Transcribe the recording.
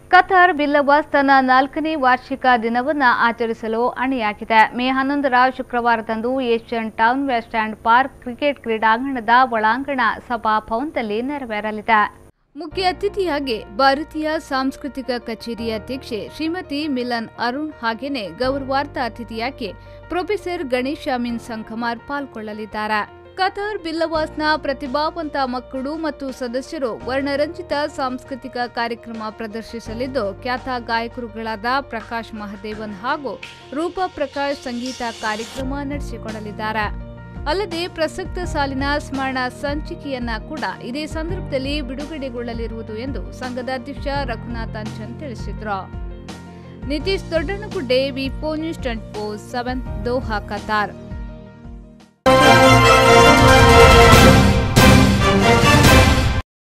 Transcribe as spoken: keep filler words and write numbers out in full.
Qatar Billavas ತನ್ನ ನಾಲ್ಕನೇ ವಾರ್ಷಿಕ ದಿನವನ್ನು ಆಚರಿಸಲು ಅಣಿಯಾಗಿದೆ. ಮೇ ಹನ್ನೊಂದರ ಶುಕ್ರವಾರದಂದು Asian Town West and Park cricket ಕ್ರೀಡಾಂಗಣದ ಒಳಾಂಗಣ ಸಭಾಭವನದಲ್ಲಿ ನೆರವೇರಲಿದೆ. ಮುಖ್ಯ ಅತಿಥಿಯಾಗಿ ಭಾರತೀಯ ಸಾಂಸ್ಕೃತಿಕ ಕಚೇರಿ ಅಧ್ಯಕ್ಷೆ ಶ್ರೀಮತಿ ಮಿಲನ್ ಅರುಣ್ ಹಾಗೇನೆ ಗೌರವಾರ್ಥ ಅತಿಥಿಯಾಗಿ ಪ್ರೊಫೆಸರ್ ಗಣೇಶ್ ಅಮೀನ್ ಸಂಕಮಾರ್ ಪಾಲ್ಗೊಳ್ಳಲಿದ್ದಾರೆ. ಕತಾರ್ ಬಿಲ್ಲವಾಸ್ನ ಪ್ರತಿಭಾವಂತ ಮಕ್ಕಳು ಮತ್ತು ಸದಸ್ಯರು ವರ್ಣರಂಜಿತ ಸಾಂಸ್ಕೃತಿಕ ಕಾರ್ಯಕ್ರಮ ಪ್ರದರ್ಶಿಸಲಿದ್ದು, ಖ್ಯಾತ ಗಾಯಕರುಗಳಾದ ಪ್ರಕಾಶ್ ಮಹದೇವನ್ ಹಾಗೂ ರೂಪಾ ಪ್ರಕಾಶ್ ಸಂಗೀತ ಕಾರ್ಯಕ್ರಮ ನಡೆಸಿಕೊಡಲಿದ್ದಾರೆ. ಅಲ್ಲದೆ ಪ್ರಸಕ್ತ ಸಾಲಿನ ಸ್ಮರಣ ಸಂಚಿಕೆಯನ್ನ ಕೂಡ ಇದೇ ಸಂದರ್ಭದಲ್ಲಿ ಬಿಡುಗಡೆಗೊಳ್ಳಲಿರುವುದು ಎಂದು ಸಂಘದ ಅಧ್ಯಕ್ಷ ರಘುನಾಥ್ ಅಂಚನ್ ತಿಳಿಸಿದರು. Nitish Doddanagudde V four news twenty four seven Doha, Qatar.